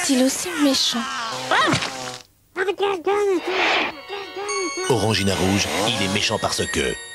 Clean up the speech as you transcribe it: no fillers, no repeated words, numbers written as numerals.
est-il aussi méchant? Orangina Rouge, il est méchant parce que...